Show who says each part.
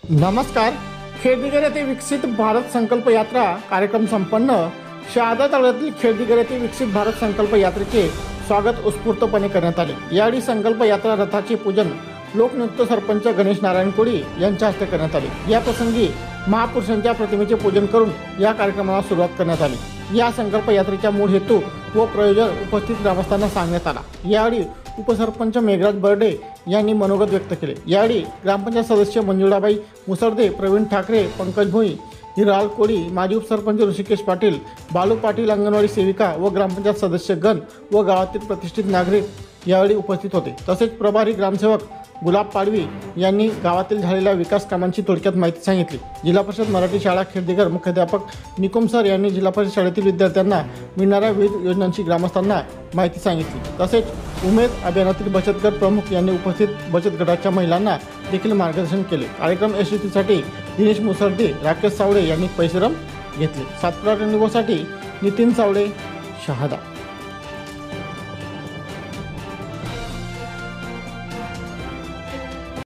Speaker 1: नमस्कार। खेडदिगर येथे विकसित भारत संकल्प यात्रा कार्यक्रम संपन्न। शहादा तालुक्यातील खेडदिगर येथे विकसित भारत संकल्प यात्रेचे स्वागत उत्स्फूर्तपणे करण्यात आले। यावेळी संकल्प यात्रा रथाचे पूजन लोकनियुक्त सरपंच गणेश नारायण कोळी यांच्या हस्ते करण्यात आले। या प्रसंगी महापुरुषांच्या प्रतिमेचे पूजन करून या कार्यक्रमाला सुरुवात करण्यात आली। या संकल्प यात्रेचा मूळ हेतू व प्रयोजन उपस्थित ग्रामस्थांना सांगण्यात आला। यावेळी उपसरपंच मेघराज बर्डे यांनी मनोगत व्यक्त केले। यावेळी ग्रामपंचायत सदस्य मंजुळाबाई मुसर्दे, प्रवीण ठाकरे, पंकज भोई, हिराल कोळी, माजी उपसरपंच ऋषिकेश पाटील, बालू पाटील, अंगणवाडी सेविका व ग्रामपंचायत सदस्य गण व गावातील प्रतिष्ठित नागरिक यावेळी उपस्थित होते। तसेच प्रभारी ग्रामसेवक गुलाब पाडवी यांनी गावातील झालेल्या विकास कामांची थोडक्यात माहिती सांगितली। जिल्हा परिषद मराठी शाळा खेडदिगर मुख्याध्यापक निकुम सर यांनी जिल्हा परिषद शाळेतील विद्यार्थ्यांना मिळणाऱ्या विविध योजनांची ग्रामस्थांना माहिती सांगितली। तसेच उमेद अभियानातील बचत गट प्रमुख यांनी उपस्थित बचत गटाच्या महिलांना देखील मार्गदर्शन केले। कार्यक्रम यशस्वीसाठी दिनेश मुसर्दे, राकेश सावळे यांनी परिश्रम घेतले। सातपुडा न्यूजसाठी नितीन सावळे, शहादा।